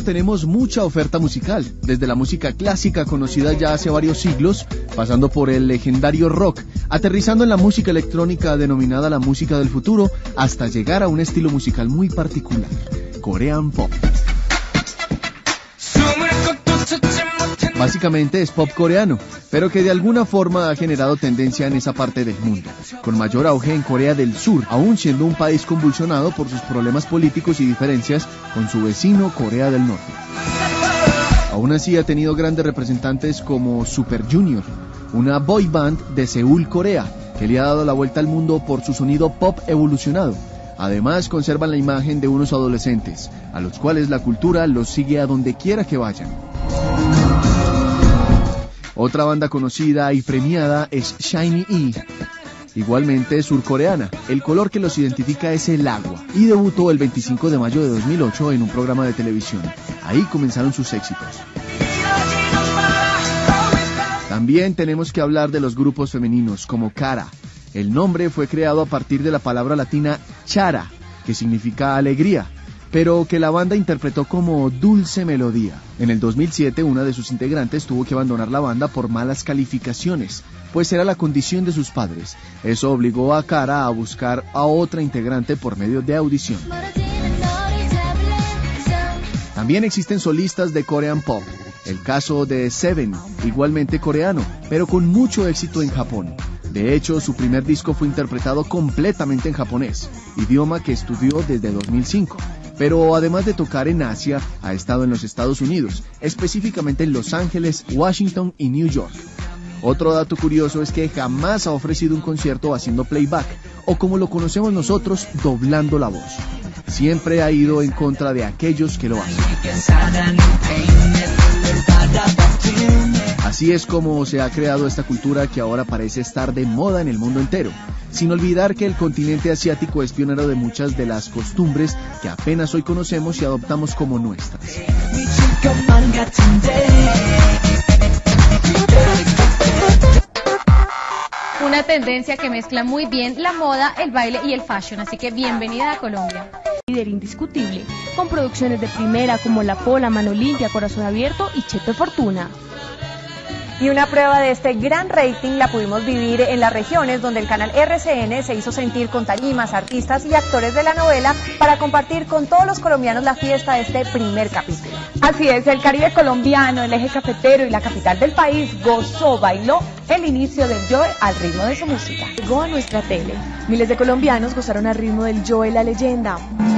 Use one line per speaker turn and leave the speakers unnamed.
tenemos mucha oferta musical, desde la música clásica conocida ya hace varios siglos, pasando por el legendario rock, aterrizando en la música electrónica denominada la música del futuro, hasta llegar a un estilo musical muy particular, Korean Pop. Básicamente es pop coreano, pero que de alguna forma ha generado tendencia en esa parte del mundo, con mayor auge en Corea del Sur, aún siendo un país convulsionado por sus problemas políticos y diferencias con su vecino Corea del Norte. Aún así ha tenido grandes representantes como Super Junior, una boy band de Seúl, Corea, que le ha dado la vuelta al mundo por su sonido pop evolucionado. Además conservan la imagen de unos adolescentes, a los cuales la cultura los sigue a donde quiera que vayan. Otra banda conocida y premiada es Shiny E, igualmente surcoreana. El color que los identifica es el agua, y debutó el 25 de mayo de 2008 en un programa de televisión. Ahí comenzaron sus éxitos. También tenemos que hablar de los grupos femeninos como Kara. El nombre fue creado a partir de la palabra latina chara, que significa alegría, pero que la banda interpretó como dulce melodía. En el 2007, una de sus integrantes tuvo que abandonar la banda por malas calificaciones, pues era la condición de sus padres. Eso obligó a Kara a buscar a otra integrante por medio de audición. También existen solistas de Korean Pop. El caso de Seven, igualmente coreano, pero con mucho éxito en Japón. De hecho, su primer disco fue interpretado completamente en japonés, idioma que estudió desde 2005. Pero además de tocar en Asia, ha estado en los Estados Unidos, específicamente en Los Ángeles, Washington y New York. Otro dato curioso es que jamás ha ofrecido un concierto haciendo playback, o como lo conocemos nosotros, doblando la voz. Siempre ha ido en contra de aquellos que lo hacen. Así es como se ha creado esta cultura que ahora parece estar de moda en el mundo entero, sin olvidar que el continente asiático es pionero de muchas de las costumbres que apenas hoy conocemos y adoptamos como nuestras.
Una tendencia que mezcla muy bien la moda, el baile y el fashion, así que bienvenida a Colombia.
Líder indiscutible, con producciones de primera como La Pola, Mano Limpia, Corazón Abierto y Chepe Fortuna.
Y una prueba de este gran rating la pudimos vivir en las regiones donde el canal RCN se hizo sentir con tarimas, artistas y actores de la novela para compartir con todos los colombianos la fiesta de este primer capítulo.
Así es, el Caribe colombiano, el eje cafetero y la capital del país gozó, bailó el inicio del Joe al ritmo de su música.
Llegó a nuestra tele. Miles de colombianos gozaron al ritmo del Joe, la leyenda.